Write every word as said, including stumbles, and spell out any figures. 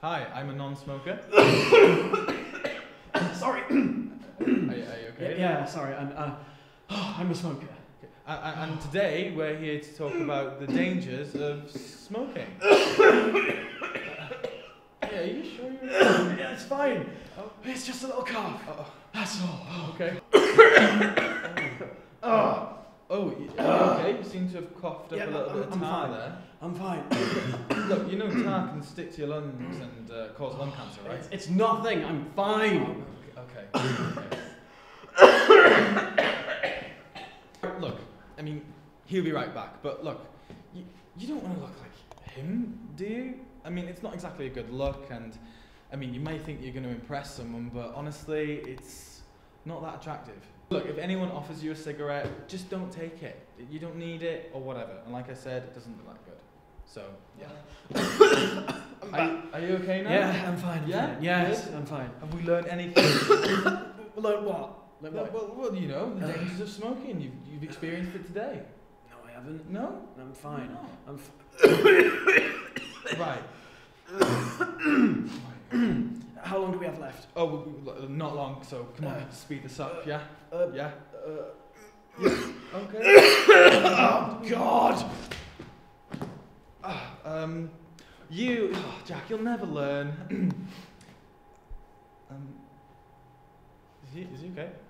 Hi, I'm a non-smoker. Sorry. Are you, are you okay? Yeah, yeah, sorry. I'm uh, I'm a smoker. Okay. Uh, and today we're here to talk about the dangers of smoking. Yeah, are you sure you're okay? Yeah, it's fine. Oh. It's just a little cough. Oh, That's all. okay. Oh, Oh, y- are you okay? You seem to have coughed up Yeah, a little I'm- bit of I'm tar fine. there. I'm fine. Look, you know tar can stick to your lungs and uh, cause lung cancer, right? It's, it's nothing. I'm fine. Okay. okay. Look, I mean, he'll be right back, but look, you, you don't want to look like him, do you? I mean, it's not exactly a good look, and I mean, you may think you're going to impress someone, but honestly, it's not that attractive. Look, if anyone offers you a cigarette, just don't take it. You don't need it, or whatever. And like I said, it doesn't look that good. So, yeah. are, you, are you okay now? Yeah, I'm fine. I'm Yeah? fine. Yes, Good? I'm fine. Have we learned anything? Learn what? Learn well, what? well, well, you know, the dangers of smoking. You've, you've experienced it today. No, I haven't. No? I'm fine. No. I'm. F- Right. How long do we have left? Oh, we, we, not long, so come on, Uh, speed this up, yeah? Uh, Yeah? uh, Okay. oh God! Ah, um, you, oh, Jack, you'll never learn. um, is he, is he okay?